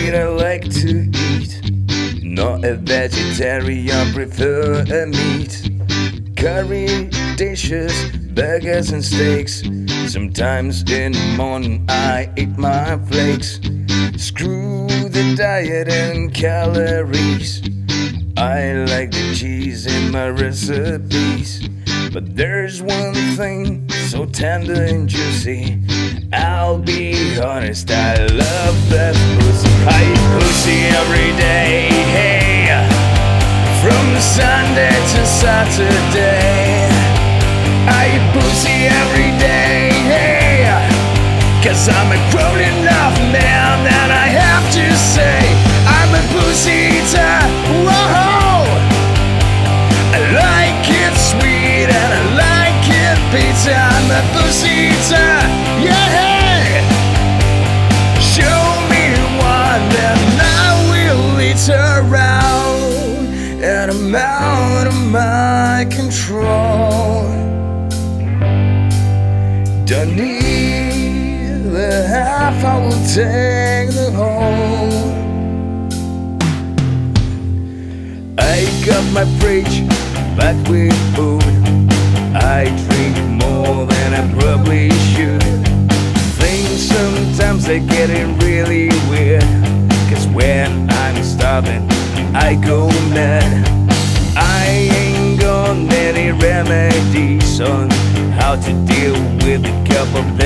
meat I like to eat. Not a vegetarian, prefer a meat. Curry dishes, burgers and steaks. Sometimes in the morning I eat my flakes. Screw the diet and calories. I like the cheese in my recipes. But there's one thing so tender and juicy. I'll be honest, I love that pussy. I eat pussy every day, hey, from Sunday to Saturday. I eat pussy every day, hey, 'cause I'm a grown enough man, and I have to say I'm a pussy eater. Whoa, I like it sweet and I like it bitter. I'm a pussy eater, yeah. Show me one and I will eat around, and I'm out of my control. Don't need the half, I will take the whole. I got my fridge packed with food. I drink more than I probably should. Things sometimes they getting really weird, 'cause when I'm starving I go mad. I ain't got any remedies on how to deal with a cup of